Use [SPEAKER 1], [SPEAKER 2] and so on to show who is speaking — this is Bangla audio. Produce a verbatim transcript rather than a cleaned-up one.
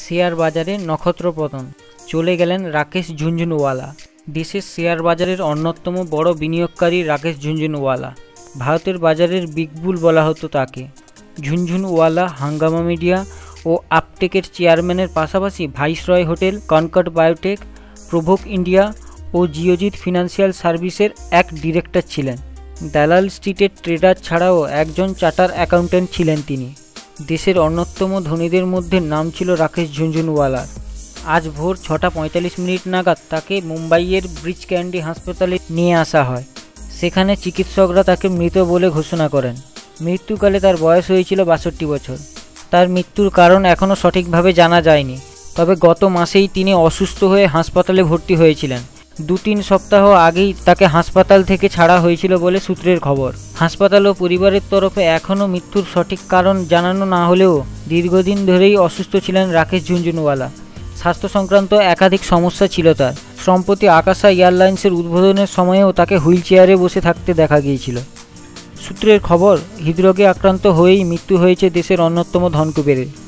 [SPEAKER 1] শেয়ার বাজারে নক্ষত্র পতন, চলে গেলেন রাকেশ ঝুনঝুনওয়ালা। দেশের শেয়ার বাজারের অন্যতম বড় বিনিয়োগকারী রাকেশ ঝুনঝুনওয়ালা। ভারতের বাজারের বিগ বুল বলা হতো তাকে। ঝুনঝুনওয়ালা হাঙ্গামা মিডিয়া ও আপটেকের চেয়ারম্যানের পাশাপাশি Viceroy hotel, Concord Biotech, Provogue India ও জিওজিৎ ফিনান্সিয়াল সার্ভিসের এক ডিরেক্টর ছিলেন। দালাল স্ট্রিটের ট্রেডার ছাড়াও একজন চার্টার অ্যাকাউন্ট্যান্ট ছিলেন তিনি। দেশের অন্যতম ধনীদের মধ্যে নাম ছিল রাকেশ ঝুনঝুনওয়ালার। আজ ভোর ছটা পঁয়তাল্লিশ মিনিট নাগাদ তাকে মুম্বাইয়ের ব্রিচ ক্যান্ডি হাসপাতালে নিয়ে আসা হয়। সেখানে চিকিৎসকরা তাকে মৃত বলে ঘোষণা করেন। মৃত্যুকালে তার বয়স হয়েছিল বাষট্টি বছর। তার মৃত্যুর কারণ এখনও সঠিকভাবে জানা যায়নি, তবে গত মাসেই তিনি অসুস্থ হয়ে হাসপাতালে ভর্তি হয়েছিলেন। দু তিন সপ্তাহ আগেই তাকে হাসপাতাল থেকে ছাড়া হয়েছিল বলে সূত্রের খবর। হাসপাতাল ও পরিবারের তরফে এখনও মৃত্যুর সঠিক কারণ জানানো না হলেও দীর্ঘদিন ধরেই অসুস্থ ছিলেন রাকেশ ঝুনঝুনওয়ালা। স্বাস্থ্য সংক্রান্ত একাধিক সমস্যা ছিল তার। সম্প্রতি আকাশা এয়ারলাইন্সের উদ্বোধনের সময়েও তাকে হুইল চেয়ারে বসে থাকতে দেখা গিয়েছিল। সূত্রের খবর, হৃদরোগে আক্রান্ত হয়েই মৃত্যু হয়েছে দেশের অন্যতম ধনকুবেরের।